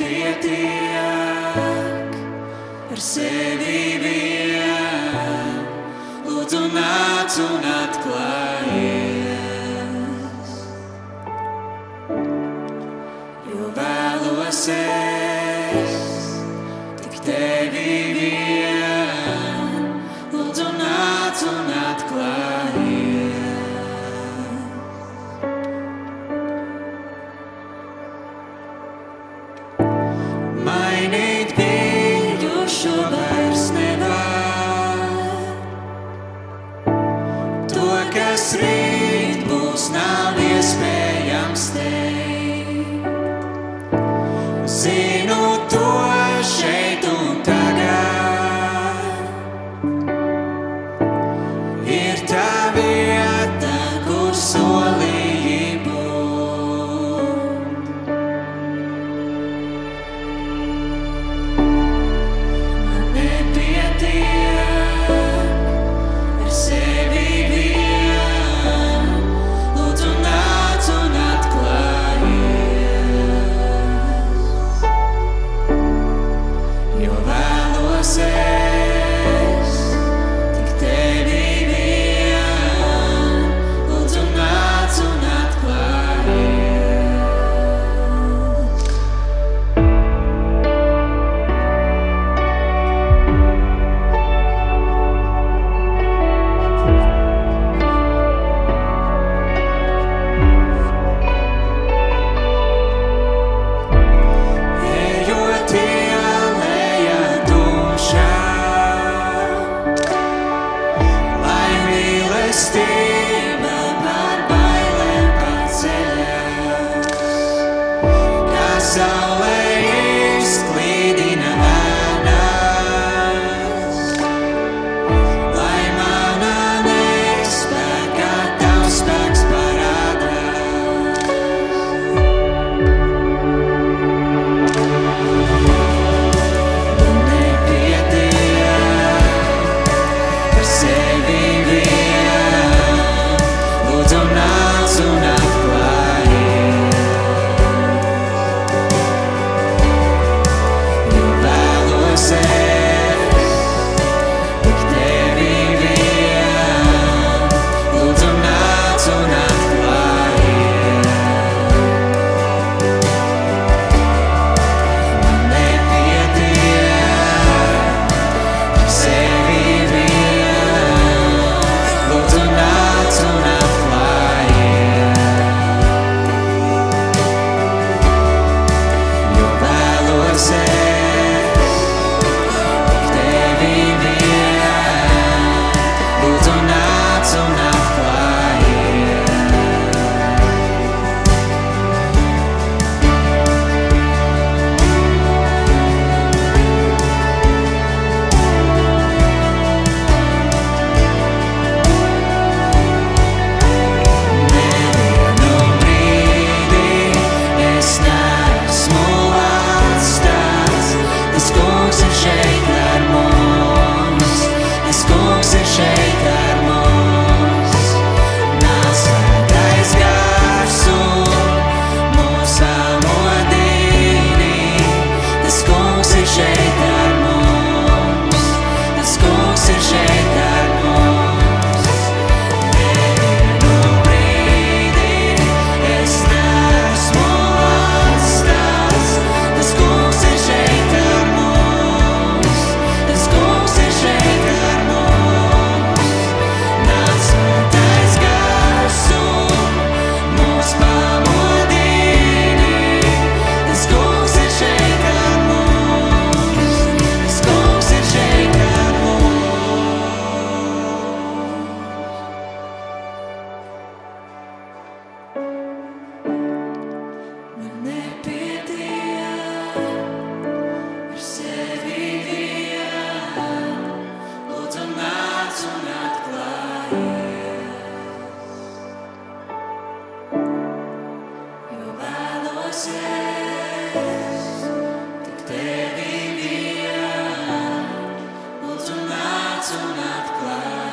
nepietiek ar sevi vien, lūdzu nāc un atklājies, jo vēlos es tik tevi vien, lūdzu nāc un atklājies. Mainīt bijušo vairs nevar, to, kas rīt būs, nav iespējams teikt. Zinu to šeit un tagad, ir tā vieta, kur solīji būt. Man nepietiek ar sevi vien, lūdzu nāc un atklājies, jo vēlos es tik tevi vien, lūdzu nāc un atklājies. Ejot ielejā tumšā, lai mīlestība pār bailēm paceļas, kā saule izklīdina ēnas, lai mana nespēkā tavs spēks parādās. Man nepietiek ar sevi vien, lūdzu nāc un atklājies, jo vēlos es tik tevi vien, lūdzu nāc un atklājies. Man nepietiek ar sevi vien, lūdzu nāc un atklājies, jo vēlos es tik tevi vien, lūdzu nāc un atklājies. Nevienu brīdi es neesmu atstāts, tas Kungs ir šeit ar mums, tas Kungs ir šeit ar mums. Nāc Svētais Gars un mūs pamodini, tas Kungs ir šeit ar mums, tas Kungs ir šeit ar mums. Nevienu brīdi es neesmu atstāts, tas Kungs ir šeit ar mums, tas Kungs ir šeit ar mums. Nāc Svētais Gars un mūs pamodini, tas Kungs ir šeit ar mums, tas Kungs ir šeit ar mums. Man nepietiek ar sevi vien, lūdzu nāc un atklājies, jo vēlos es tik tevi vien, lūdzu nāc un atklājies.